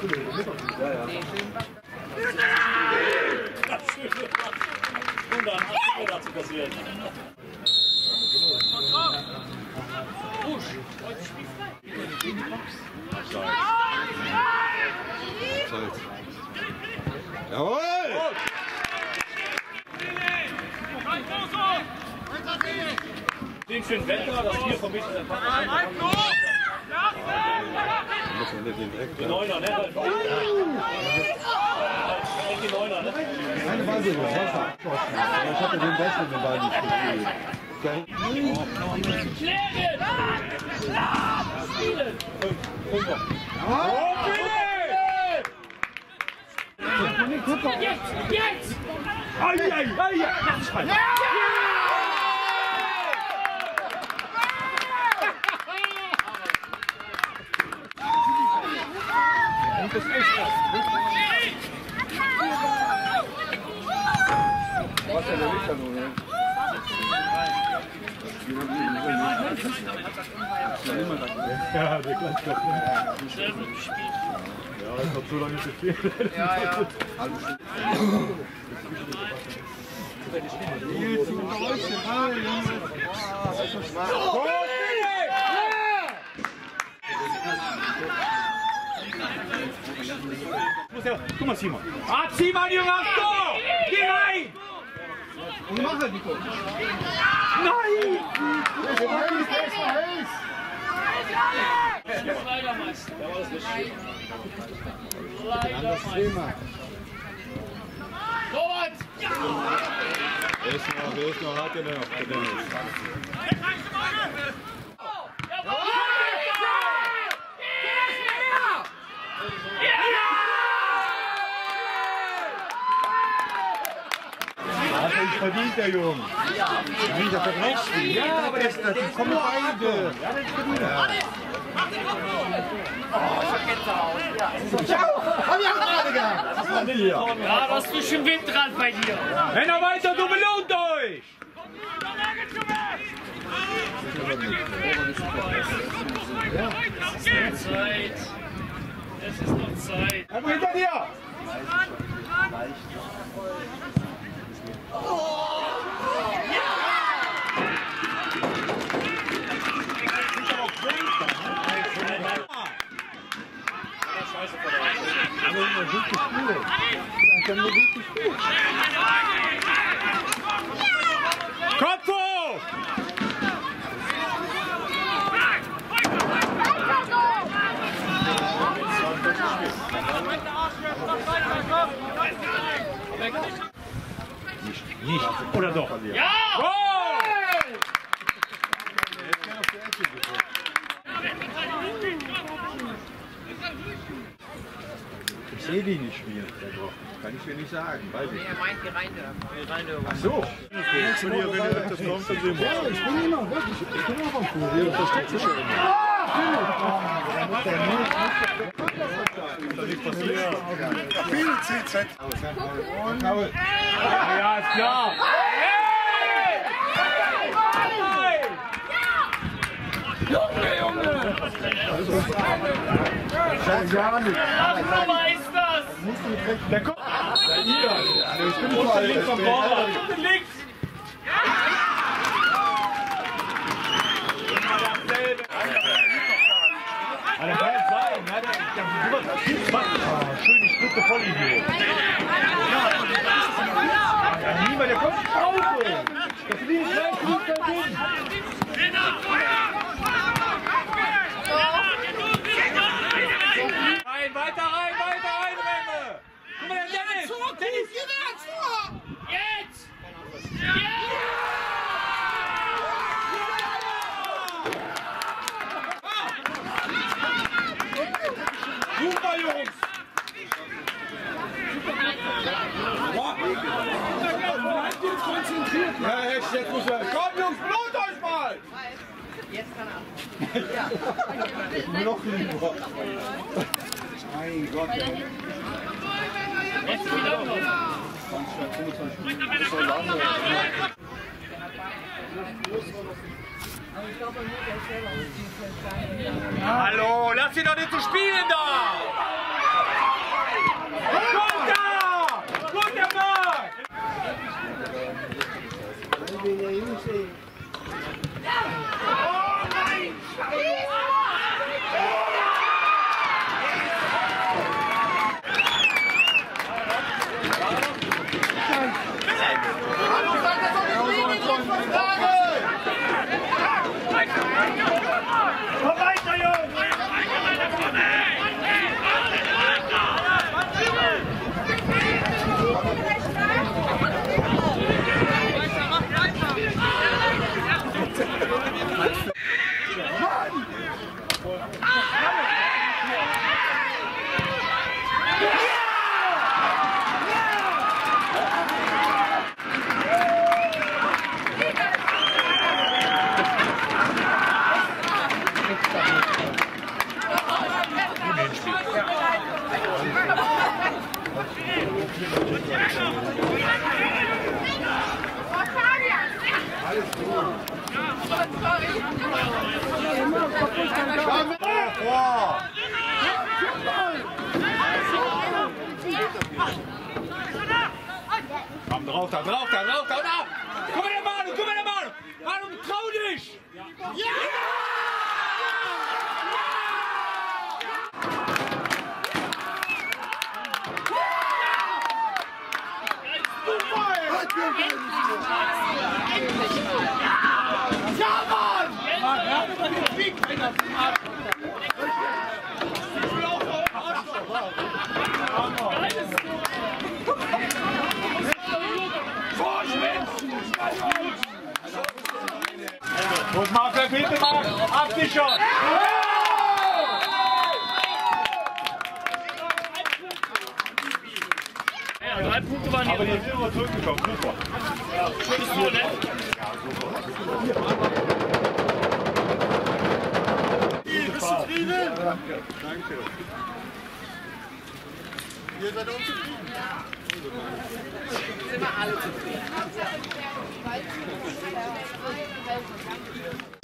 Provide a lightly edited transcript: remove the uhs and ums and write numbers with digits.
Und dann hat er dazu passiert. Jawohl! Den schönen Wetter, das hier vom Mitten. Die Neuner, ne? Die Neuner, ne? Keine Weise, ich hatte den Besten mit den beiden gespielt. Klären! Spielen! Fünfer. Jetzt! Das ist das. Was der Lichter nun, ne? Ja, der Gleich. Ja, ich hab so lange gespielt. Ja. Guck mal, Simon. Ah, zieh mal, Junge, auf Tor! Geh rein! Und mach halt, Nico. Nein! Leidermeister. Da war das nicht schön. Leidermeister. Torwart! Ja! Wer ist noch? Hat der noch? Der Dennis. Hat er nicht verdient, der Junge. Ja, der verbraucht ihn. Ja, aber die kommen beide. Ja, das ist verdient. Oh, ich hab Gänsehaut. Ciao! Hab ich auch gerade gehabt. Das war hier. Ja, was für schön Wind dran bei dir. Männer weiter, du belohnt euch! Es ist noch Zeit. Es ist noch Zeit. Komm hinter dir! Kopf hoch! Nicht. Oder doch? Ja! Oh! Ich sehe die nicht spielen. Kann ich dir nicht sagen. Weiß ich. Er meint die Rheindörfer. Ach so. Wenn das kommt, dann sehen wir. Ja, ich bin immer wirklich. Ich bin auch am Pool. Ich unterstütze schon immer. Das ist passiert. Viel CZ. Ja, ist klar. Junge! Ja nicht. Nummer ist das! Der kommt! Ich bin voll links vom Torwart. Links! Der kann jetzt sein, ne? Schön die Spitze voll Idiot. Ja, niemand, der kommt nicht raus! Das ist nicht gleich, nicht dagegen! Rein, weiter rein, Renne! Guck mal, der Dennis! Dennis! Jetzt! Super, Jungs! Konzentriert! Ja, jetzt muss er. Komm, Jungs, belohnt euch mal! Jetzt kann er. Noch lieber. Mein Gott, ey. Jetzt wieder los! Hallo, lass ihn doch nicht zu spielen da! Drauf da, drauf da, drauf da und ab! Guck mal der Manu, guck mal der Manu! Manu, trau dich! Ja! Ja, Mann! Los, Marc, bitte, Marc! Absichern! Ja, 3 Punkte waren hier. Aber jetzt sind wir zurückgekommen, super. Schönes Tor, ne? Ja, super. Bist du zufrieden? Danke. Ihr seid unzufrieden? Sind wir alle zufrieden.